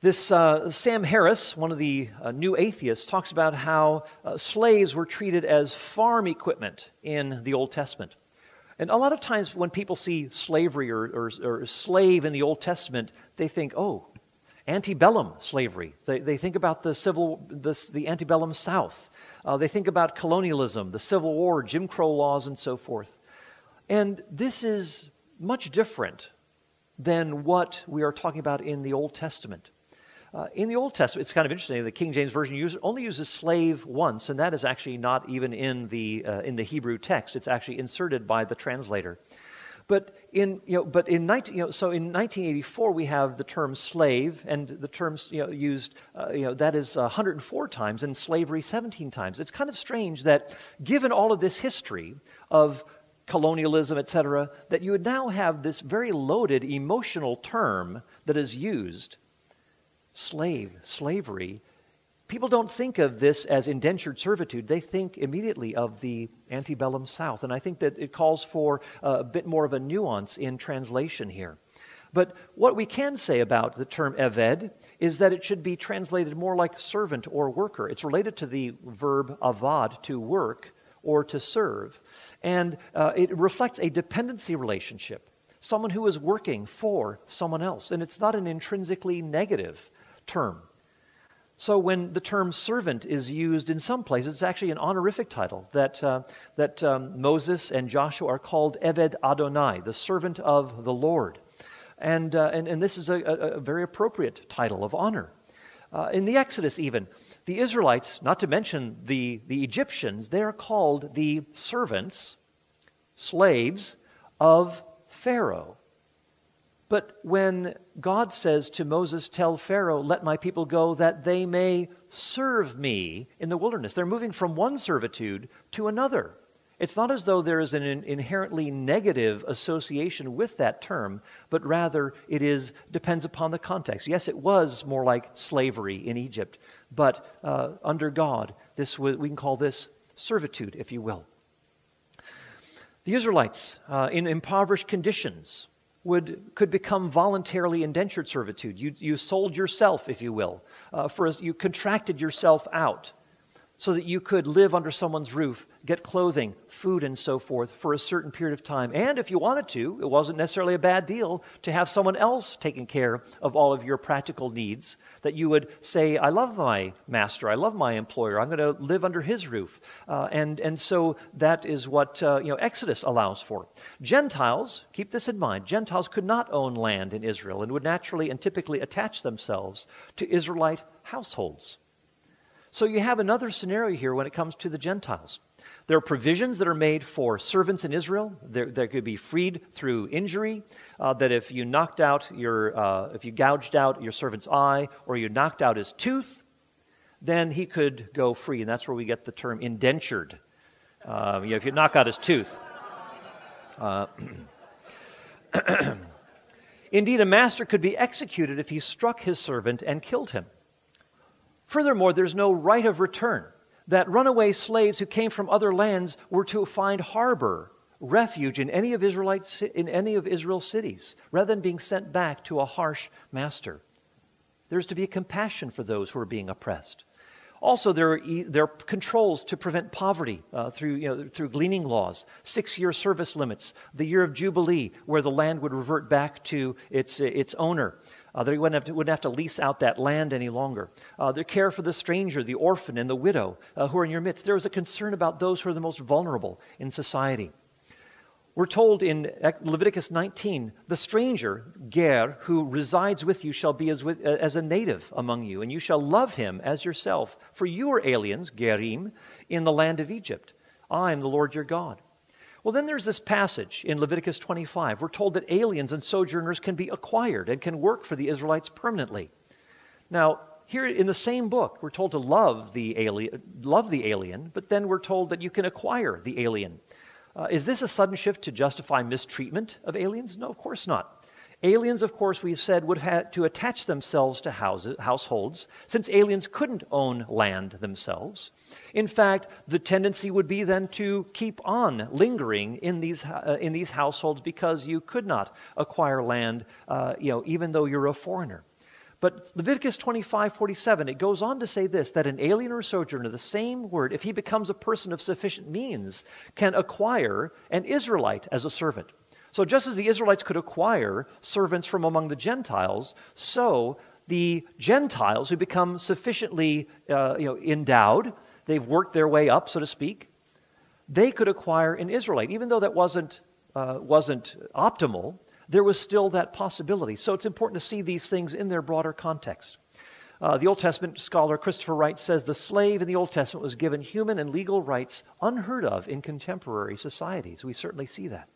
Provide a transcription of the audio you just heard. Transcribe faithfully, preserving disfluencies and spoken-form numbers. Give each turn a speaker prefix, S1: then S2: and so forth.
S1: This uh, Sam Harris, one of the uh, new atheists, talks about how uh, slaves were treated as farm equipment in the Old Testament. And a lot of times when people see slavery or, or, or slave in the Old Testament, they think, oh, antebellum slavery. They, they think about the civil, the, the antebellum South. Uh, they think about colonialism, the Civil War, Jim Crow laws, and so forth. And this is much different than what we are talking about in the Old Testament. Uh, in the Old Testament, it's kind of interesting. The King James Version use, only uses slave once, and that is actually not even in the uh, in the Hebrew text. It's actually inserted by the translator. But in you know, but in nineteen, you know, so in nineteen eighty-four we have the term slave, and the terms you know used uh, you know that is one hundred four times, and slavery seventeen times. It's kind of strange that, given all of this history of colonialism, et cetera, that you would now have this very loaded emotional term that is used. Slave, slavery. People don't think of this as indentured servitude. They think immediately of the antebellum South. And I think that it calls for a bit more of a nuance in translation here. But what we can say about the term eved is that it should be translated more like servant or worker. It's related to the verb avad, to work or to serve. And uh, it reflects a dependency relationship, someone who is working for someone else. And it's not an intrinsically negative term. So when the term servant is used in some places, it's actually an honorific title that uh, that um, Moses and Joshua are called Eved Adonai, the servant of the Lord. And uh, and, and this is a, a very appropriate title of honor. Uh, in the Exodus even, the Israelites, not to mention the, the Egyptians, they are called the servants, slaves of Pharaoh. But when God says to Moses, tell Pharaoh, let my people go that they may serve me in the wilderness, they're moving from one servitude to another. It's not as though there is an inherently negative association with that term, but rather it is depends upon the context. Yes, it was more like slavery in Egypt, but uh, under God, this we can call this servitude, if you will. The Israelites, uh, in impoverished conditions, would could become voluntarily indentured servitude. You you sold yourself, if you will, uh, for you contracted yourself out so that you could live under someone's roof, get clothing, food, and so forth for a certain period of time. And if you wanted to, it wasn't necessarily a bad deal to have someone else taking care of all of your practical needs, that you would say, I love my master, I love my employer, I'm going to live under his roof. Uh, and, and so that is what uh, you know Exodus allows for. Gentiles, keep this in mind, Gentiles could not own land in Israel and would naturally and typically attach themselves to Israelite households. So you have another scenario here when it comes to the Gentiles. There are provisions that are made for servants in Israel. There, they could be freed through injury, uh, that if you knocked out your, uh, if you gouged out your servant's eye or you knocked out his tooth, then he could go free. And that's where we get the term indentured. Uh, you know, if you knock out his tooth. Uh, Indeed, a master could be executed if he struck his servant and killed him. Furthermore, there's no right of return, that runaway slaves who came from other lands were to find harbor, refuge in any of Israelites, in any of Israel's cities, rather than being sent back to a harsh master. There's to be a compassion for those who are being oppressed. Also, there are, there are controls to prevent poverty uh, through, you know, through gleaning laws, six-year service limits, the year of Jubilee, where the land would revert back to its, its owner. Uh, they wouldn't have, to, wouldn't have to lease out that land any longer. Uh, their care for the stranger, the orphan, and the widow uh, who are in your midst. There is a concern about those who are the most vulnerable in society. We're told in Leviticus nineteen, the stranger, ger, who resides with you shall be as, with, as a native among you, and you shall love him as yourself. For you are aliens, gerim, in the land of Egypt. I am the Lord your God. Well, then there's this passage in Leviticus twenty-five. We're told that aliens and sojourners can be acquired and can work for the Israelites permanently. Now, here in the same book, we're told to love the alien, love the alien, but then we're told that you can acquire the alien. Uh, is this a sudden shift to justify mistreatment of aliens? No, of course not. Aliens, of course, we've said, would have had to attach themselves to houses, households, since aliens couldn't own land themselves. In fact, the tendency would be then to keep on lingering in these uh, in these households because you could not acquire land, uh, you know, even though you're a foreigner. But Leviticus twenty-five forty-seven, it goes on to say this, that an alien or sojourner, the same word, if he becomes a person of sufficient means, can acquire an Israelite as a servant. So just as the Israelites could acquire servants from among the Gentiles, so the Gentiles who become sufficiently uh, you know, endowed, they've worked their way up, so to speak, they could acquire an Israelite. Even though that wasn't, uh, wasn't optimal, there was still that possibility. So it's important to see these things in their broader context. Uh, the Old Testament scholar Christopher Wright says the slave in the Old Testament was given human and legal rights unheard of in contemporary societies. We certainly see that.